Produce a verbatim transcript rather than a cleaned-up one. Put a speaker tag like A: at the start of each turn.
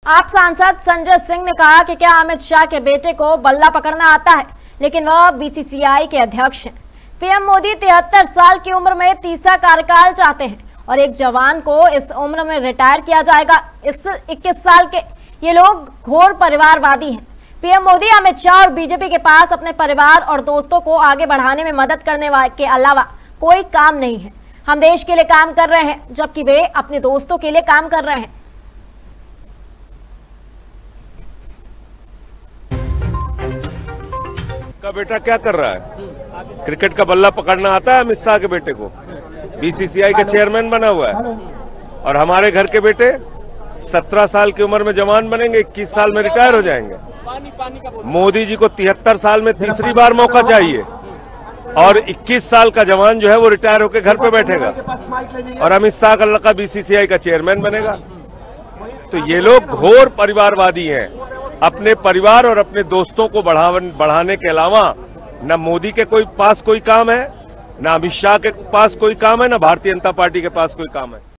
A: आप सांसद संजय सिंह ने कहा कि क्या अमित शाह के बेटे को बल्ला पकड़ना आता है, लेकिन वह बीसीसीआई के अध्यक्ष हैं। पीएम मोदी तिहत्तर साल की उम्र में तीसरा कार्यकाल चाहते हैं और एक जवान को इस उम्र में रिटायर किया जाएगा। इस इक्कीस साल के ये लोग घोर परिवारवादी हैं। पीएम मोदी, अमित शाह और बीजेपी के पास अपने परिवार और दोस्तों को आगे बढ़ाने में मदद करने के अलावा कोई काम नहीं है। हम देश के लिए काम कर रहे हैं, जबकि वे अपने दोस्तों के लिए काम कर रहे हैं।
B: का बेटा क्या कर रहा है? क्रिकेट का बल्ला पकड़ना आता है अमित शाह के बेटे को? बीसीसीआई का चेयरमैन बना हुआ है। और हमारे घर के बेटे सत्रह साल की उम्र में जवान बनेंगे, इक्कीस साल में रिटायर हो जाएंगे। मोदी जी को तिहत्तर साल में तीसरी बार मौका चाहिए और इक्कीस साल का जवान जो है वो रिटायर होकर घर पे बैठेगा और अमित शाह का लड़का बीसीसीआई का चेयरमैन बनेगा। तो ये लोग घोर परिवारवादी हैं। अपने परिवार और अपने दोस्तों को बढ़ा बढ़ाने के अलावा न मोदी के कोई पास कोई काम है, न अमित शाह के पास कोई काम है, न भारतीय जनता पार्टी के पास कोई काम है।